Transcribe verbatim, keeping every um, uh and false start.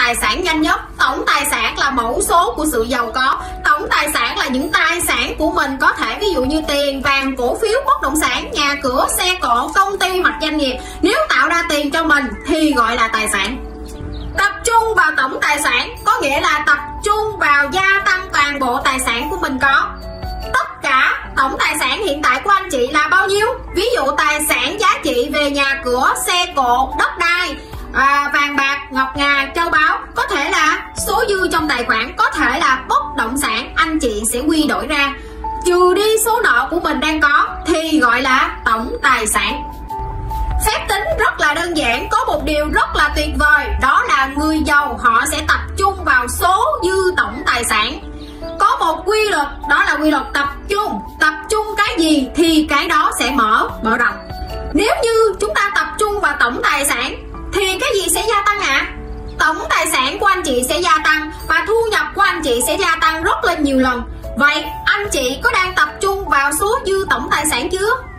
tài sản nhanh nhất. Tổng tài sản là mẫu số của sự giàu có. Tổng tài sản là những tài sản của mình, có thể ví dụ như tiền, vàng, cổ phiếu, bất động sản, nhà cửa, xe cộ, công ty hoặc doanh nghiệp. Nếu tạo ra tiền cho mình thì gọi là tài sản. Tập trung vào tổng tài sản có nghĩa là tập trung vào gia tăng toàn bộ tài sản của mình có. Tất cả tổng tài sản hiện tại của anh chị là bao nhiêu? Ví dụ tài sản giá trị về nhà cửa, xe cộ, đất đai, à, vàng bạc, ngọc ngà, châu báu, có thể là số dư trong tài khoản, có thể là bất động sản, anh chị sẽ quy đổi ra, trừ đi số nợ của mình đang có thì gọi là tổng tài sản. Phép tính rất là đơn giản, có một điều rất là tuyệt vời, đó là người giàu họ sẽ tập trung vào số dư tổng tài sản. Có một quy luật, đó là quy luật tập trung. Tập trung cái gì thì cái đó sẽ mở mở rộng. Nếu như chúng ta tập trung vào tổng tài sản thì cái gì sẽ gia tăng ạ? À? Tổng tài sản của anh chị sẽ gia tăng và thu nhập của anh chị sẽ gia tăng rất là nhiều lần. Vậy anh chị có đang tập trung vào số dư tổng tài sản chưa?